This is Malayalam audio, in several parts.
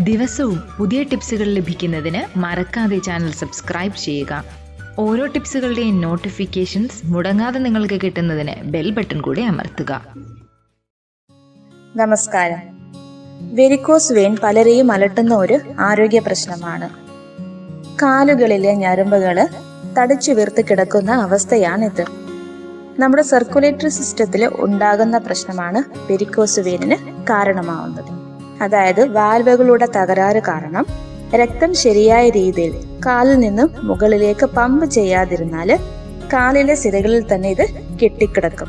ദിവസവും പുതിയ ടിപ്സുകൾ ലഭിക്കുന്നതിന് മറക്കാതെ ചാനൽ സബ്സ്ക്രൈബ് ചെയ്യുക. ഓരോ ടിപ്സുകളുടെയും നോട്ടിഫിക്കേഷൻസ് മുടങ്ങാതെ നിങ്ങൾക്ക് കിട്ടുന്നതിന് ബെൽ ബട്ടൺ കൂടി അമർത്തുക. നമസ്കാരം. വെരിക്കോസ് വെയിൻ പലരെയും അലട്ടുന്ന ഒരു ആരോഗ്യ പ്രശ്നമാണ്. കാലുകളിലെ ഞരമ്പുകള് തടിച്ചു വീർത്ത് കിടക്കുന്ന അവസ്ഥയാണിത്. നമ്മുടെ സർക്കുലേറ്ററി സിസ്റ്റത്തിൽ ഉണ്ടാകുന്ന പ്രശ്നമാണ് വെരിക്കോസ് വെയിനിന് കാരണമാവുന്നത്. അതായത് വാൽവുകളുടെ തകരാറ് കാരണം രക്തം ശരിയായ രീതിയിൽ കാലിൽ നിന്നും മുകളിലേക്ക് പമ്പ് ചെയ്യാതിരുന്നാല് കാലിലെ സിരകളിൽ തന്നെ ഇത് കെട്ടിക്കിടക്കും.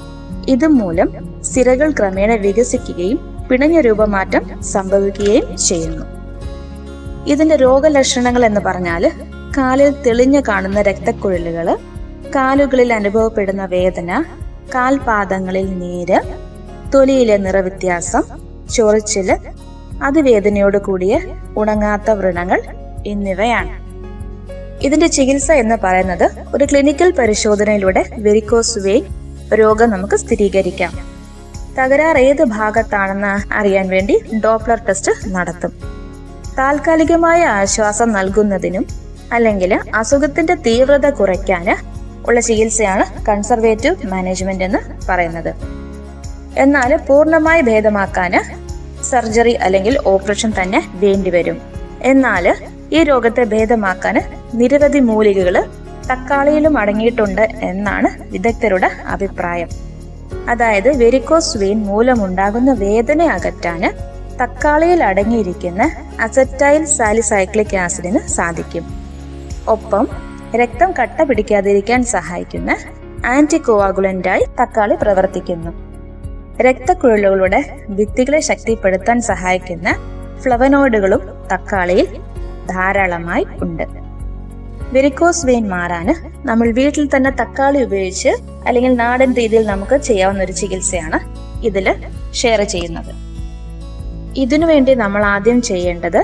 ഇതുമൂലം സിരകൾ ക്രമേണ വികസിക്കുകയും പിണഞ്ഞ രൂപമാറ്റം സംഭവിക്കുകയും ചെയ്യുന്നു. ഇതിന്റെ രോഗലക്ഷണങ്ങൾ എന്ന് പറഞ്ഞാല് കാലിൽ തെളിഞ്ഞു കാണുന്ന രക്തക്കുഴലുകള്, കാലുകളിൽ അനുഭവപ്പെടുന്ന വേദന, കാൽപാദങ്ങളിൽ നീര്, തൊലിയിലെ നിറവ്യത്യാസം, ചൊറിച്ചില്, അതിവേദനയോട് കൂടിയ ഉണങ്ങാത്ത വ്രണങ്ങൾ എന്നിവയാണ്. ഇതിന്റെ ചികിത്സ എന്ന് പറയുന്നത് ഒരു ക്ലിനിക്കൽ പരിശോധനയിലൂടെ വെരിക്കോസ് വെയിൻ രോഗം നമുക്ക് സ്ഥിരീകരിക്കാം. തകരാർ ഏത് ഭാഗത്താണെന്ന് അറിയാൻ വേണ്ടി ഡോപ്ലർ ടെസ്റ്റ് നടത്തും. താൽക്കാലികമായ ആശ്വാസം നൽകുന്നതിനും അല്ലെങ്കിൽ അസുഖത്തിന്റെ തീവ്രത കുറയ്ക്കാന് ഉള്ള ചികിത്സയാണ് കൺസർവേറ്റീവ് മാനേജ്മെന്റ് എന്ന് പറയുന്നത്. എന്നാൽ പൂർണ്ണമായി ഭേദമാക്കാന് സർജറി അല്ലെങ്കിൽ ഓപ്പറേഷൻ തന്നെ വേണ്ടിവരും. എന്നാൽ ഈ രോഗത്തെ ഭേദമാക്കാന് നിരവധി മൂലികകള് തക്കാളിയിലും അടങ്ങിയിട്ടുണ്ട് എന്നാണ് വിദഗ്ധരുടെ അഭിപ്രായം. അതായത് വെരിക്കോസ് വെയിൻ മൂലമുണ്ടാകുന്ന വേദന അകറ്റാന് തക്കാളിയിൽ അടങ്ങിയിരിക്കുന്ന അസറ്റൈൽ സാലിസൈക്ലിക് ആസിഡിന് സാധിക്കും. ഒപ്പം രക്തം കട്ട പിടിക്കാതിരിക്കാൻ സഹായിക്കുന്ന ആന്റികോവാഗുലന്റായി തക്കാളി പ്രവർത്തിക്കുന്നു. രക്തക്കുഴലുകളുടെ ഭിത്തികളെ ശക്തിപ്പെടുത്താൻ സഹായിക്കുന്ന ഫ്ലവനോയിഡുകളും തക്കാളിയിൽ ധാരാളമായി ഉണ്ട്. വെരിക്കോസ് വെയിൻ മാറാന് നമ്മൾ വീട്ടിൽ തന്നെ തക്കാളി ഉപയോഗിച്ച് അല്ലെങ്കിൽ നാടൻ രീതിയിൽ നമുക്ക് ചെയ്യാവുന്ന ഒരു ചികിത്സയാണ് ഇതില് ഷെയർ ചെയ്യുന്നത്. ഇതിനുവേണ്ടി നമ്മൾ ആദ്യം ചെയ്യേണ്ടത്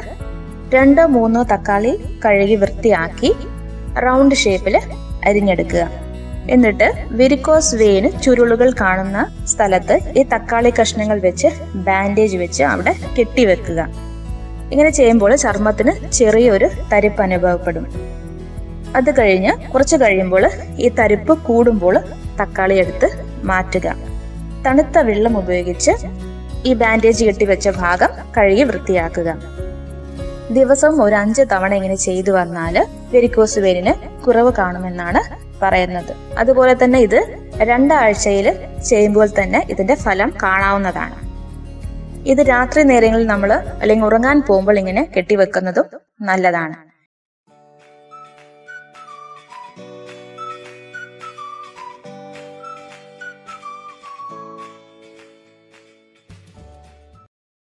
2-3 തക്കാളി കഴുകി വൃത്തിയാക്കി റൗണ്ട് ഷേപ്പില് അരിഞ്ഞെടുക്കുക. എന്നിട്ട് വെരിക്കോസ് വെയിന് ചുരുളുകൾ കാണുന്ന സ്ഥലത്ത് ഈ തക്കാളി കഷ്ണങ്ങൾ വെച്ച് ബാൻഡേജ് വെച്ച് അവിടെ കെട്ടിവെക്കുക. ഇങ്ങനെ ചെയ്യുമ്പോൾ ചർമ്മത്തിന് ചെറിയൊരു തരിപ്പ് അനുഭവപ്പെടും. അത് കഴിഞ്ഞ് കുറച്ച് കഴിയുമ്പോൾ ഈ തരിപ്പ് കൂടുമ്പോൾ തക്കാളി എടുത്ത് മാറ്റുക. തണുത്ത വെള്ളം ഉപയോഗിച്ച് ഈ ബാൻഡേജ് കെട്ടിവെച്ച ഭാഗം കഴുകി വൃത്തിയാക്കുക. ദിവസവും ഒരു 5 തവണ ഇങ്ങനെ ചെയ്തു വന്നാൽ വെരിക്കോസ് വെയിനിന് കുറവ് കാണുമെന്നാണ് പറയുന്നത്. അതുപോലെ തന്നെ ഇത് 2 ആഴ്ചയിൽ ചെയ്യുമ്പോൾ തന്നെ ഇതിന്റെ ഫലം കാണാവുന്നതാണ്. ഇത് രാത്രി നേരങ്ങളിൽ നമ്മൾ അല്ലെങ്കിൽ ഉറങ്ങാൻ പോകുമ്പോൾ ഇങ്ങനെ കെട്ടിവെക്കുന്നതും നല്ലതാണ്.